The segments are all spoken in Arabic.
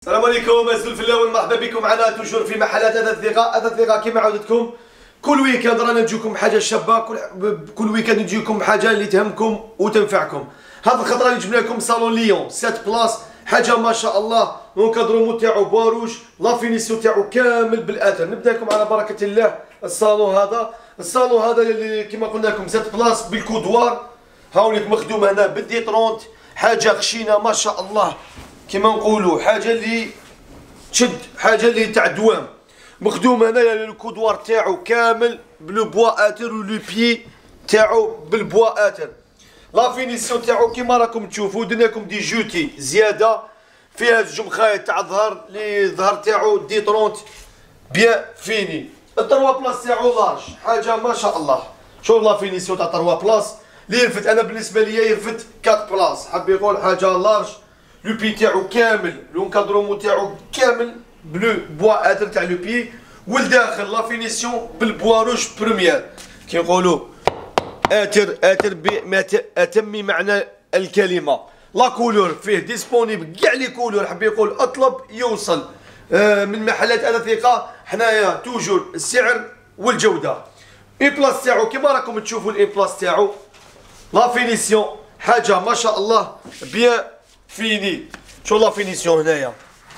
السلام عليكم أزول في الله ومرحبا بكم معنا توجور في محلات أثاث الثقة كما عودتكم. كل ويكاند رانا نجيكم بحاجة شابة، كل ويكاند نجيكم بحاجة اللي تهمكم وتنفعكم. هذه الخطرة اللي جبنا لكم صالون ليون 7 بلاص، حاجة ما شاء الله. لونكادرومون تاعو بواروج، لا فينيسيون تاعو كامل بالآثر. نبدا لكم على بركة الله. الصالون هذا اللي كما قلنا لكم 7 بلاص بالكودوار، هاوليك مخدوم هنا بالدي 30، حاجة خشينة ما شاء الله كما نقولوا، حاجه اللي تشد، حاجه اللي تاع دوام. مخدوم هنايا الكودوار تاعو كامل بلو بوا اتر ولو بي تاعو بالبوا اتر. لا فينيسيون تاعو كيما راكم تشوفوا درنا لكم دي جوتي زياده فيها زوج مخايط تاع الظهر، لي الظهر تاعو دي 30 بيان فيني. التروا بلاص تاعو لارج، حاجه ما شاء الله. شوف لا فينيسيون تاع تروا بلاص اللي يلفت، انا بالنسبه ليا يلفت 4 بلاص، حاب يقول حاجه لارج. لو بي تاعو كامل، لونكادرومون تاعو كامل بلو بوا اتر تاع لو بي، والداخل لا فينيسيون بالبوا روج بروميير كي نقولوا اتر بما اتم معنى الكلمه. لا كولور فيه ديسپونيبل كاع لي كولور، حاب يقول اطلب يوصل. من محلات اثاث ثقة حنايا توجور السعر والجوده. اي بلاص تاعو كيما راكم تشوفوا، الاي بلاص تاعو لا فينيسيون حاجه ما شاء الله بيان فيني. شو لا فينيسيون هنايا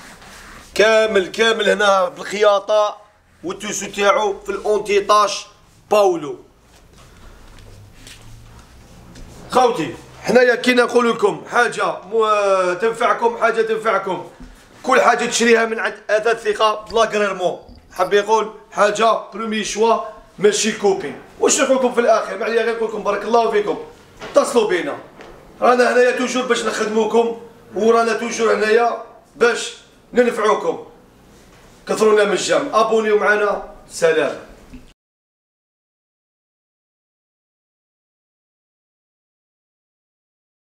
كامل هنا بالخياطه، والتوسو تاعو في الاونتيطاج باولو. خوتي حنايا كي نقول لكم حاجه تنفعكم، كل حاجه تشريها من عند اثاث ثقة بلاغريرمون، حاب يقول حاجه برومي شوا ماشي كوبي. واش نقول لكم في الاخر؟ معليا غير نقول لكم بارك الله فيكم، اتصلوا بينا، رانا هنايا توجور باش نخدموكم، ورانا توجور هنايا باش ننفعوكم. كثرونا من الجام، ابونيو معنا، سلام.